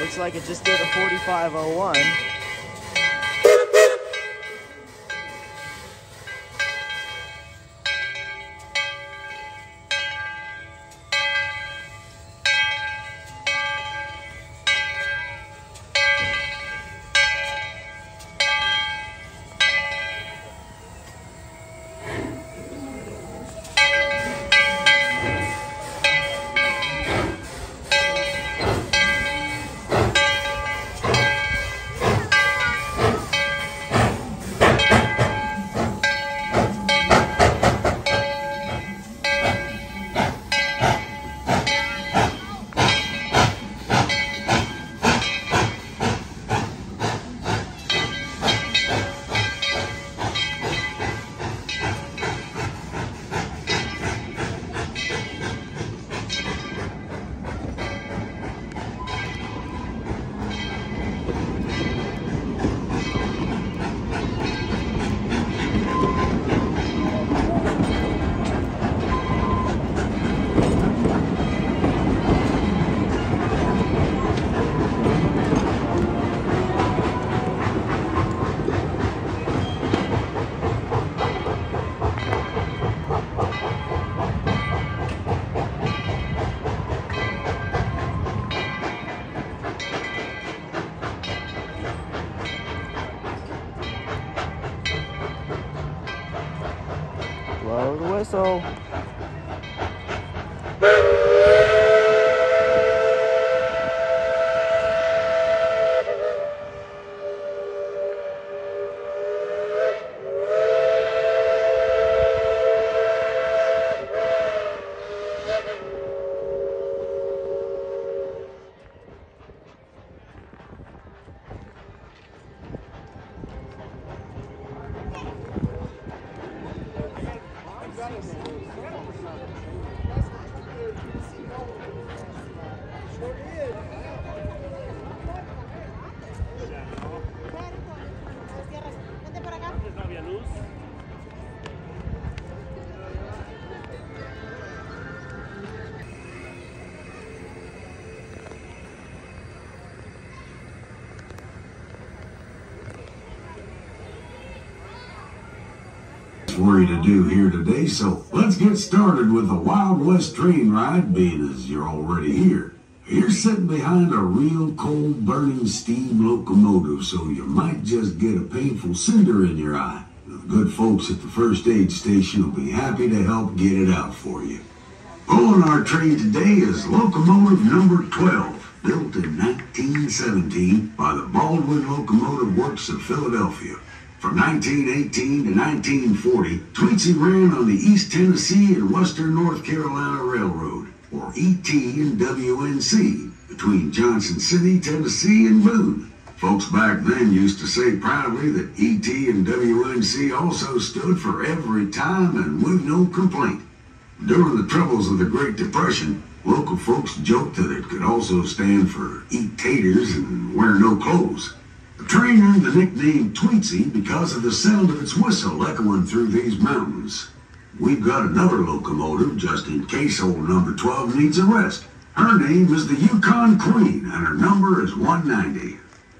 looks like it just did a 4501. Blow the whistle. For you to do here today, so let's get started with the Wild West train ride, being as you're already here. You're sitting behind a real cold burning steam locomotive, so you might just get a painful cinder in your eye. The good folks at the first aid station will be happy to help get it out for you. Pulling our train today is locomotive number 12, built in 1917 by the Baldwin Locomotive Works of Philadelphia. From 1918 to 1940, Tweetsie ran on the East Tennessee and Western North Carolina Railroad, or ET&WNC, between Johnson City, Tennessee and Boone. Folks back then used to say proudly that ET&WNC also stood for every time and with no complaint. During the troubles of the Great Depression, local folks joked that it could also stand for eat taters and wear no clothes. The train earned the nickname Tweetsie because of the sound of its whistle echoing through these mountains. We've got another locomotive just in case old number 12 needs a rest. Her name is the Yukon Queen and her number is 190.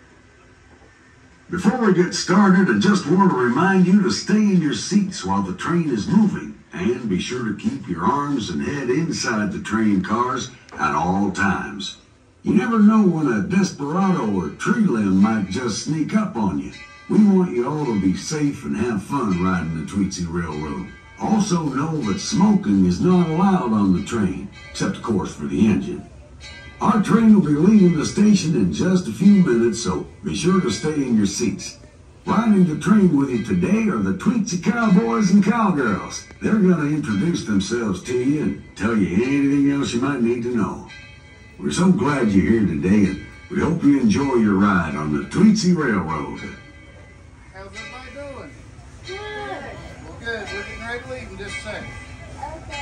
Before we get started, I just want to remind you to stay in your seats while the train is moving and be sure to keep your arms and head inside the train cars at all times. You never know when a desperado or tree limb might just sneak up on you. We want you all to be safe and have fun riding the Tweetsie Railroad. Also know that smoking is not allowed on the train, except of course for the engine. Our train will be leaving the station in just a few minutes, so be sure to stay in your seats. Riding the train with you today are the Tweetsie cowboys and cowgirls. They're going to introduce themselves to you and tell you anything else you might need to know. We're so glad you're here today, and we hope you enjoy your ride on the Tweetsie Railroad. How's everybody doing? Good. Well, good. We're getting ready to leave in just a second. Okay.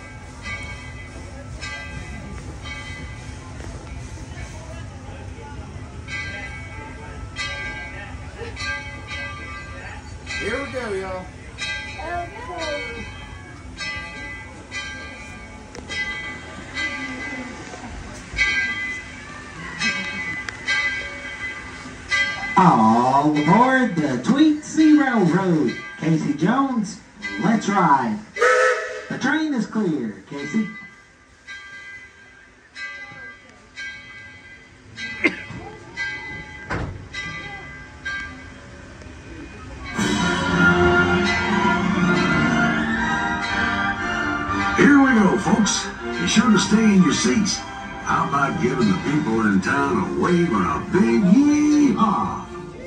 Here we go, y'all. Okay. All aboard the Tweetsie Railroad. Casey Jones, let's ride. The train is clear, Casey. Here we go, folks. Be sure to stay in your seats. How about giving the people in town a wave and a big yee-haw?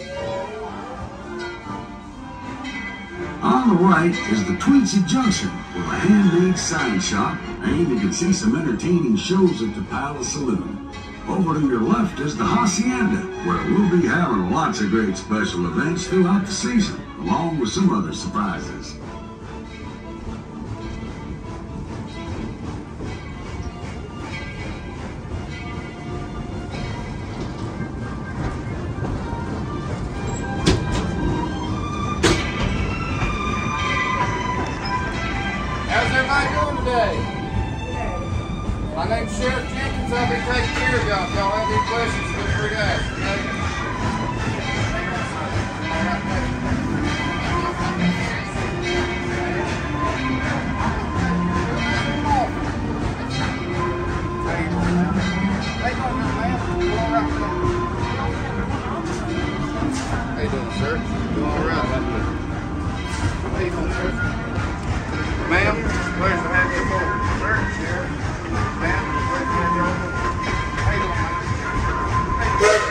On the right is the Tweetsie Junction with a handmade sign shop, and you can see some entertaining shows at the Palace Saloon. Over to your left is the Hacienda, where we'll be having lots of great special events throughout the season, along with some other surprises. How's everybody doing today? My name's Sheriff Jenkins. I'll be taking care of y'all. If y'all have any questions, feel free to ask, okay? How you doing, sir? Doing all right. How you doing, sir? Ma'am, pleasure to have you aboard. Sir, Sheriff. Ma'am, pleasure to have you aboard. How you doing, ma'am?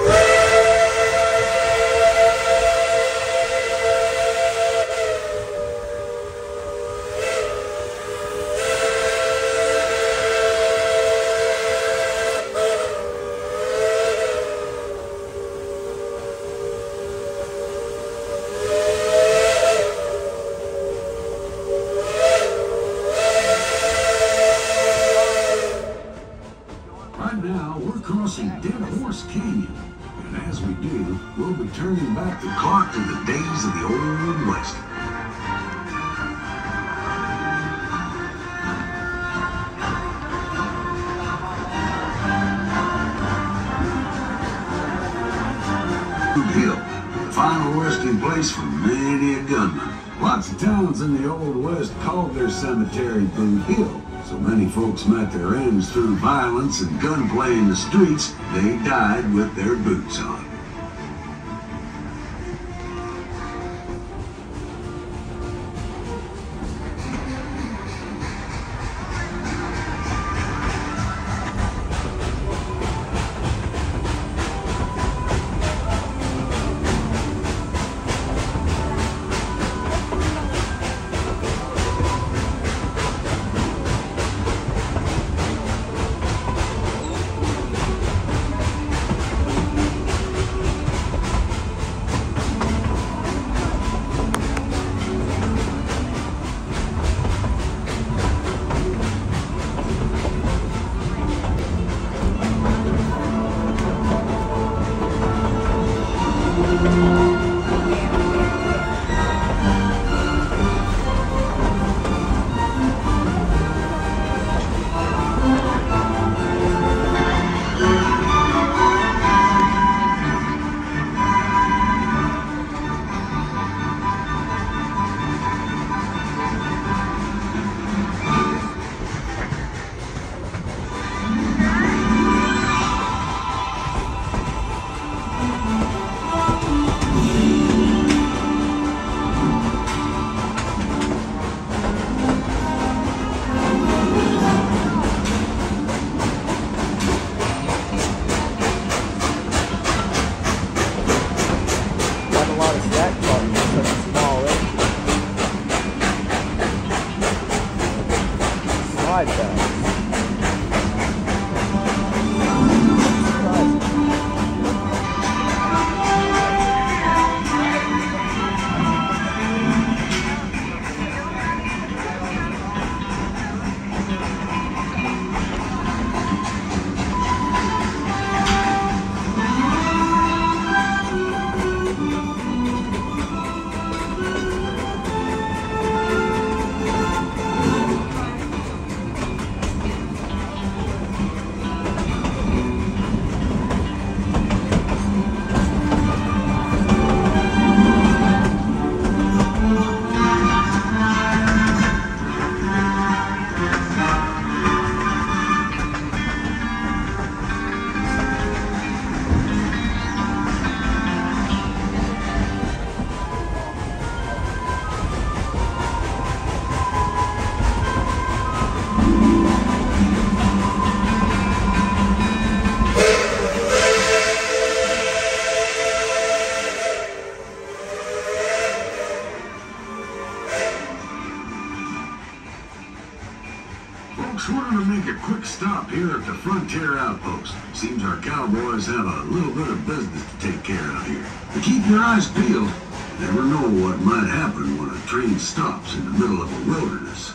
Right now, we're crossing Dead Horse Canyon, and as we do, we'll be turning back the clock to the days of the Old West. Hill, the final resting place for many a gunman. Lots of towns in the Old West called their cemetery Boot Hill. So many folks met their ends through violence and gunplay in the streets, they died with their boots on. White Pass. Folks, wanted to make a quick stop here at the Frontier Outpost. Seems our cowboys have a little bit of business to take care of here. But keep your eyes peeled. You never know what might happen when a train stops in the middle of a wilderness.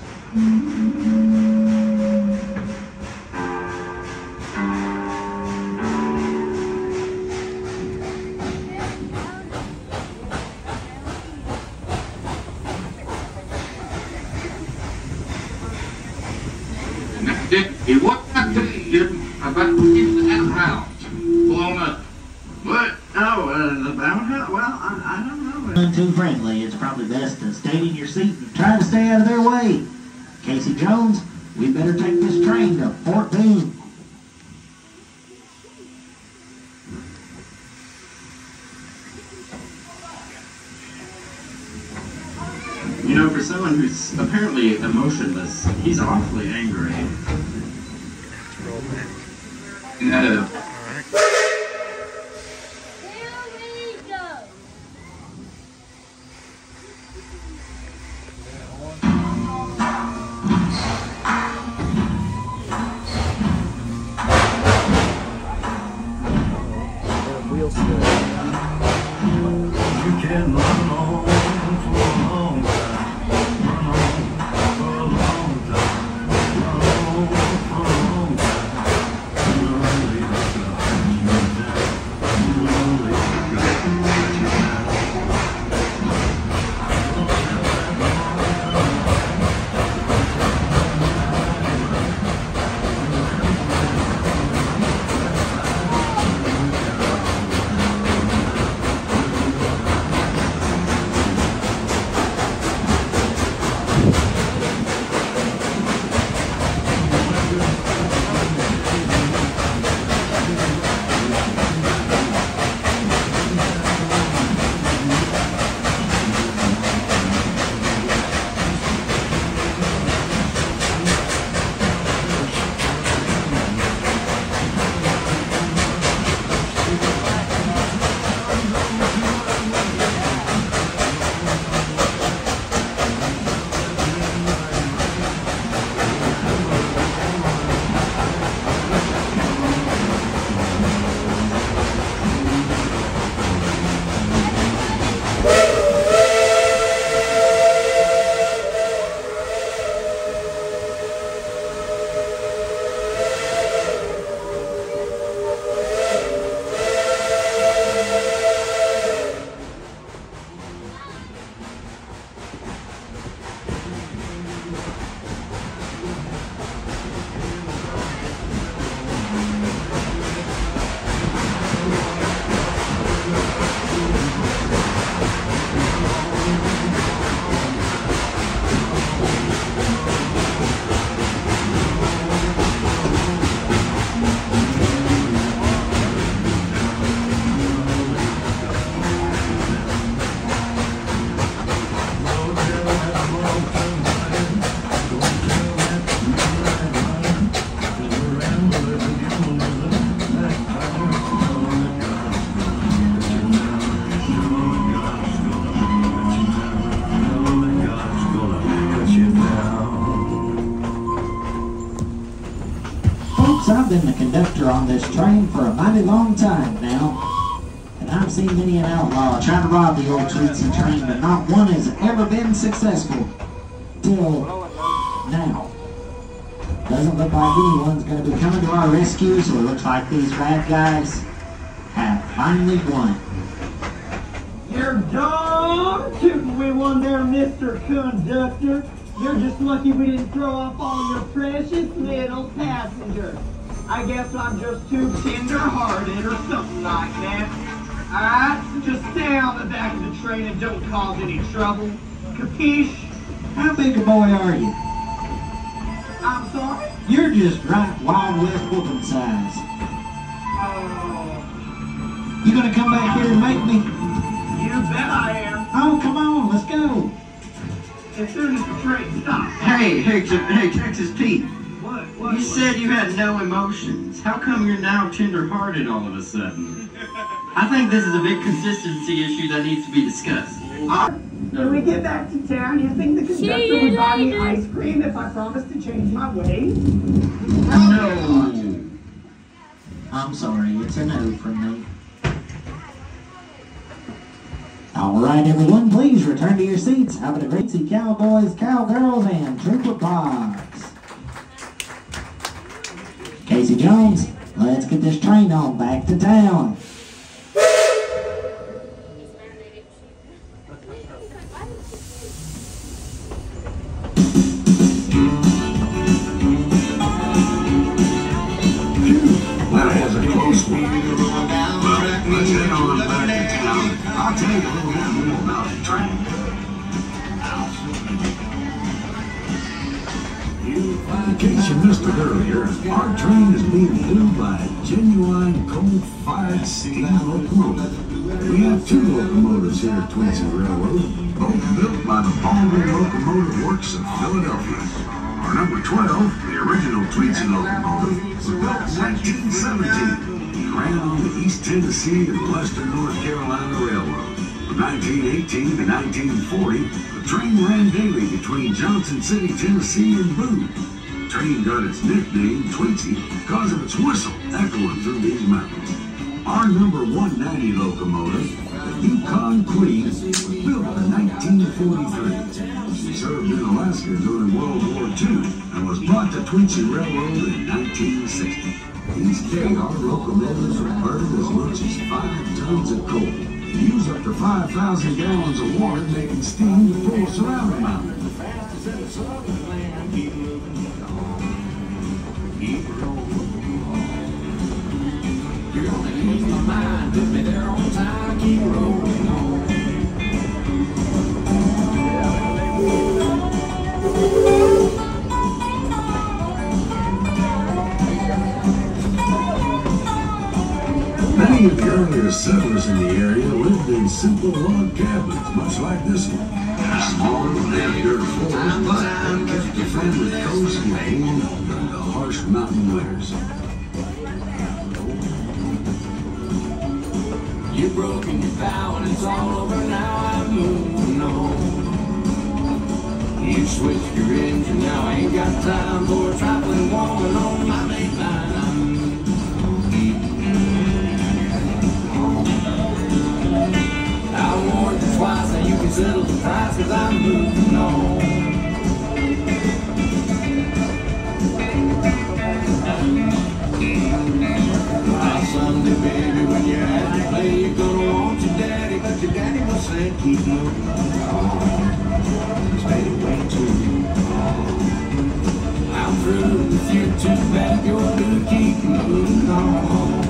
What I tell you about the outhouse blown up? What? Oh, the outhouse? Well, I don't know. Too friendly, it's probably best to stay in your seat and try to stay out of their way. Casey Jones, we better take this train to Fort Boone. You know, for someone who's apparently emotionless, he's awfully angry. No. Wheel spin. You can run on for a long time. Run on for a long time. Run on for a long time. Lonely, I've been the conductor on this train for a mighty long time now, and I've seen many an outlaw try to rob the old Tweetsie train, but not one has ever been successful. Till now. Doesn't look like anyone's going to be coming to our rescue, so it looks like these bad guys have finally won. You're done shooting with one there, Mr. Conductor. You're just lucky we didn't throw off all your precious little passengers. I guess I'm just too tender-hearted or something like that. Alright, so just stay on the back of the train and don't cause any trouble. Capiche? How big a boy are you? I'm sorry? You're just right Wild West whooping size. Oh, You gonna come back here and make me? you bet I am. Oh, come on, let's go. As soon as the train stops. Hey, Texas Pete. What? You said you had no emotions. How come you're now tender-hearted all of a sudden? I think this is a big consistency issue that needs to be discussed. When we get back to town, you think the conductor would buy me ice cream if I promised to change my ways? No. I'm sorry, it's a no from me. All right, everyone, please return to your seats. Having a great see, cowboys, cowgirls, and trooper pods. Casey Jones, let's get this train on back to town. That was a close one. Well, let's head on back to town. I'll tell you a little bit more about the train. In case you missed it earlier, our train is being moved by a genuine coal-fired steam locomotive. We have two locomotives here at Tweetsie Railroad, both built by the Baldwin Locomotive Works of Philadelphia. Our number 12, the original Tweetsie locomotive, was built in 1917. It ran on the East Tennessee and Western North Carolina Railroad. From 1918 to 1940, the train ran daily between Johnson City, Tennessee and Boone. The train got its nickname, Tweetsie, because of its whistle echoing through these mountains. Our number 190 locomotive, the Yukon Queen, was built in 1943. She served in Alaska during World War II and was brought to Tweetsie Railroad in 1960. Each day, our locomotives would burn as much as 5 tons of coal and use up to 5,000 gallons of water making steam to pull us around the mountain. You're gonna ease my mind, put me there on time, keep rolling on. Many of the earlier settlers in the area lived in simple log cabins, much like this one. Small, they had dirt floors, but they kept the family cozy and warm during the harsh mountain winters. You've broken your vow and it's all over now, I'm moving on. You switched your engine, now I ain't got time for a trifling woman on my main line. I warned you twice, now you can settle the price, cause I'm moving on. Someday, baby, when you're at the play, you're gonna want your daddy, but your daddy will say, keep moving on. It's been way too long. I'm through with you, too bad you're to keep moving on.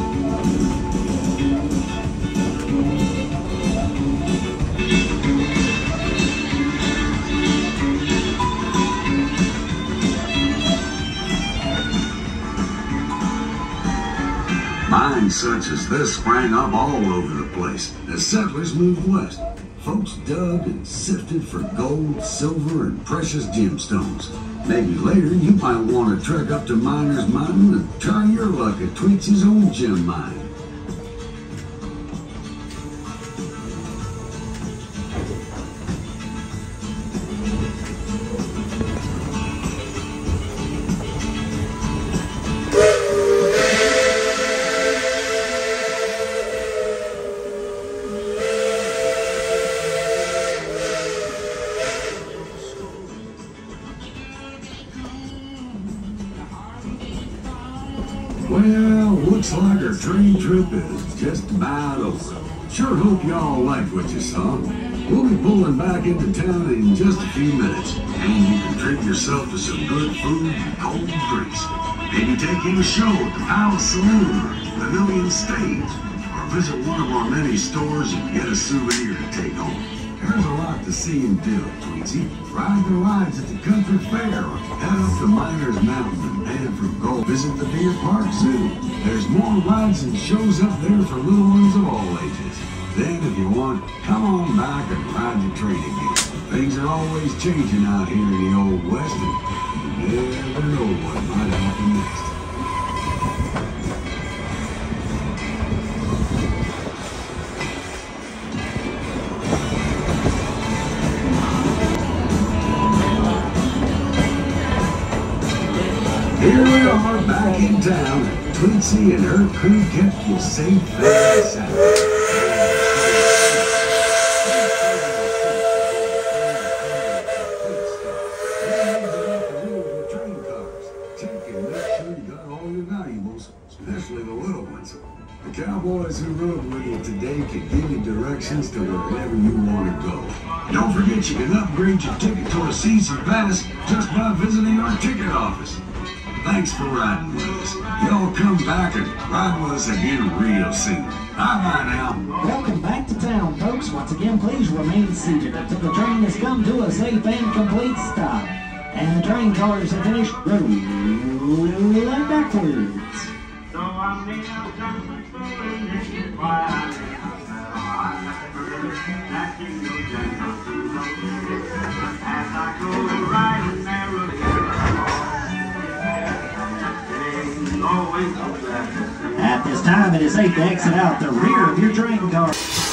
Mines such as this sprang up all over the place as settlers moved west. Folks dug and sifted for gold, silver, and precious gemstones. Maybe later you might want to trek up to Miners Mountain and try your luck at Tweetsie's own gem mine. Well, looks like our train trip is just about over. Sure hope y'all liked what you saw. We'll be pulling back into town in just a few minutes, and you can treat yourself to some good food and cold drinks. Maybe take in a show at the Palace Saloon or Pavilion Stage, or visit one of our many stores and get a souvenir to take home. There's a lot to see and do at Tweetsie. Ride the rides at the country fair, or head up to Miners Mountain and pan for gold. Visit the Deer Park Zoo. There's more rides and shows up there for little ones of all ages. Then, if you want, come on back and ride the train again. Things are always changing out here in the Old West, and you never know what might happen next. Here we are back in town. Tweetsie and her crew kept you safe and sound. Check and make sure you got all your valuables, especially the little ones. The cowboys who rode with you today can give you directions to wherever you want to go. Don't forget you can upgrade your ticket to a season pass just by visiting our ticket office. Thanks for riding with us. Y'all come back and ride with us again real soon. Bye-bye now. Welcome back to town, folks. Once again, please remain seated until the train has come to a safe and complete stop. And the train cars have finished rolling backwards. So I'm made of something foolish, this is why I that you know gentle to know. As I go riding merrily, always so glad to see. At this time, it is safe to exit out the rear of your train car.